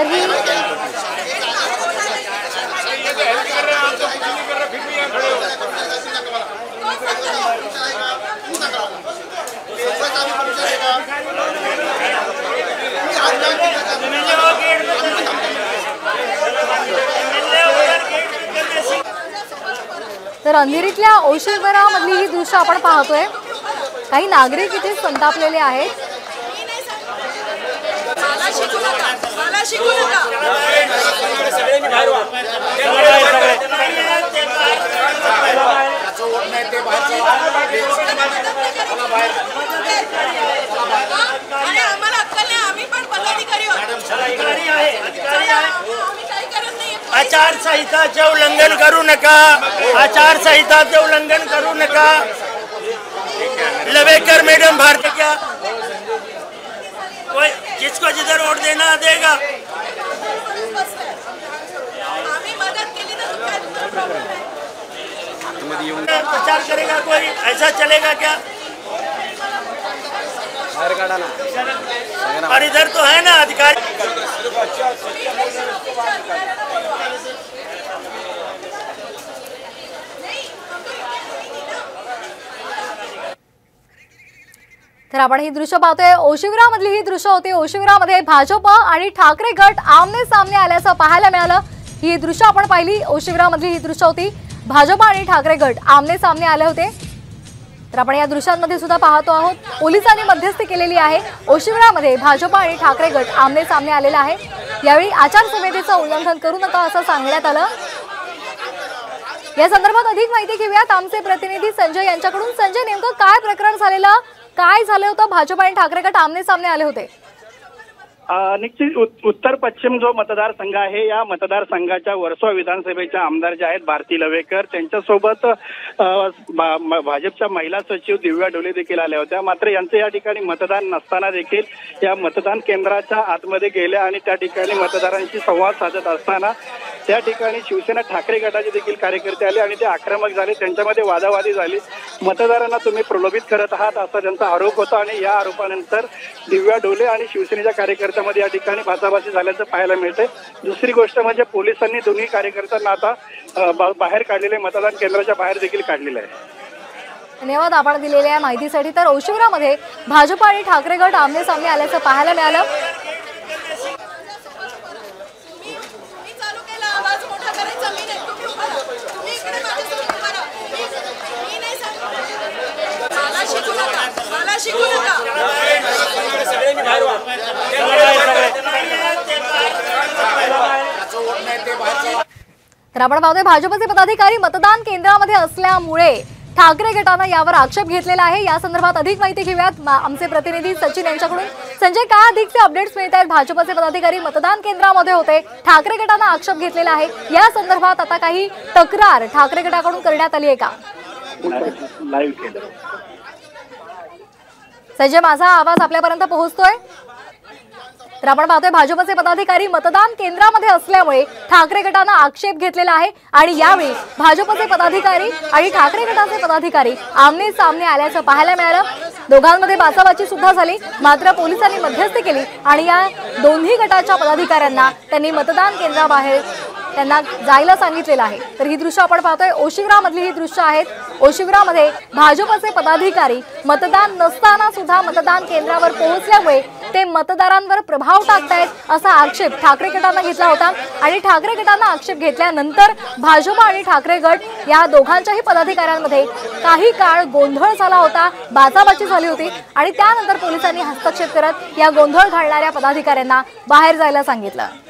तर ही तर अंधेरीतल्या ओशिवरामधली ही दृश्य आपण पाहतोय। काही नागरिक इथे संतापलेले आहेत। आचारसंहिताचे उल्लंघन करू नका, आचारसंहिताचे उल्लंघन करू नका। लवेकर मैडम भारतीय क्या कोई जिसको जिधर वोट देना देगा। प्रचार करेगा कोई, ऐसा चलेगा क्या? और इधर तो है ना अधिकारी। तर आपण ही दृश्य पाहतोय। ओशिवरामधली ही दृश्य होती। ओशिवरामध्ये भाजप आणि ठाकरे गट आमने सामने आल्याचं पाहायला मिळालं। ही दृश्य आपण पाहिली। ओशिवरामधली ही दृश्य होती। भाजप आणि ठाकरे गट आमने सामने आले होते। तर आपण या दृश्यांमध्ये सुद्धा पाहतो आहोत। पोलिसांनी मध्यस्थी केलेली आहे। ओशिवरामध्ये भाजप आणि ठाकरे गट आमने सामने आलेला आहे। यावेळी आचारसंहितेचं उल्लंघन करू नका असं सांगण्यात आलं। या संदर्भात अधिक माहिती घेऊयात आमचे प्रतिनिधी संजय यांच्याकडून। संजय, नेमकं काय प्रकरण झालेलं, काय झालं होतं? भाजप आणि ठाकरे गट आमने सामने आले होते। निश्चित उत्तर पश्चिम जो मतदारसंघ आहे, या मतदारसंघाच्या वर्सोवा विधानसभेच्या आमदार जे आहेत भारती लवेकर, त्यांच्यासोबत भाजपच्या महिला सचिव दिव्या डोले देखील आल्या होत्या। मात्र यांचं या ठिकाणी मतदान नसताना देखील या मतदान केंद्राच्या आतमध्ये गेल्या आणि त्या ठिकाणी मतदारांशी संवाद साधत असताना त्या ठिकाणी शिवसेना ठाकरे गटाचे देखील कार्यकर्ते आले आणि ते आक्रमक झाले। त्यांच्यामध्ये वादावादी झाली। मतदारांना तुम्ही प्रलोभित करत आहात असा त्यांचा आरोप होता आणि या आरोपानंतर दिव्या डोले आणि शिवसेनेच्या कार्यकर्त्यांमध्ये या ठिकाणी भासाभासी झाल्याचं पाहायला मिळतंय। दुसरी गोष्ट म्हणजे पोलिसांनी दोन्ही कार्यकर्त्यांना आता बाहेर काढलेले, मतदान केंद्राच्या बाहेर देखील काढलेलं आहे। धन्यवाद आपण दिलेल्या माहितीसाठी। तर ओशिवरामध्ये भाजप आणि ठाकरे गट आमने सामने आल्याचं पाहायला मिळालं। तर आपण पाहतोय भाजपचे पदाधिकारी मतदान केंद्रामध्ये असल्यामुळे ठाकरे गटाने यावर आक्षेप घेतलेला आहे। या संदर्भात अधिक माहिती घेऊयात आमचे प्रतिनिधी सचिन यांच्याकडून। संजय, काय अधिकचे अपडेट्स मिळत आहेत? भाजपचे पदाधिकारी मतदान केंद्रामध्ये होते, ठाकरे गटाने आक्षेप घेतलेला आहे। या संदर्भात आता काही तक्रार ठाकरे गटाकडून करण्यात आली आहे का? संजय, माझा आवाज आपल्यापर्यंत पोहोचतोय? तर आपण पाहतोय भाजपचे पदाधिकारी मतदान केंद्रामध्ये असल्यामुळे ठाकरे गटाने आक्षेप घेतलेला आहे आणि यावेळी भाजपचे पदाधिकारी आणि ठाकरे गटाचे पदाधिकारी आमने सामने आल्याचं पाहायला मिळालं। दोघांमध्ये बाचाबाची सुद्धा झाली। मात्र पोलिसांनी मध्यस्थी केली आणि या दोन्ही गटाच्या पदाधिकाऱ्यांना त्यांनी मतदान केंद्राबाहेर त्यांना जायला सांगितलेलं आहे। तर ही दृश्य आपण पाहतोय। ओशिवरामधली ही दृश्य आहेत। ओशिवरामध्ये भाजपचे पदाधिकारी मतदान नसताना सुद्धा मतदान केंद्रावर पोहोचल्यामुळे ते मतदारांवर प्रभाव टाकतायत असा आक्षेप ठाकरे गटाने घेतला होता आणि ठाकरे गटाने आक्षेप घेतल्यानंतर भाजप आणि ठाकरे गट या दोघांच्याही पदाधिकाऱ्यांमध्ये काही काळ गोंधळ झाला होता, बाचाबाची झाली होती आणि त्यानंतर पोलिसांनी हस्तक्षेप करत या गोंधळ घालणाऱ्या पदाधिकाऱ्यांना बाहेर जायला सांगितलं।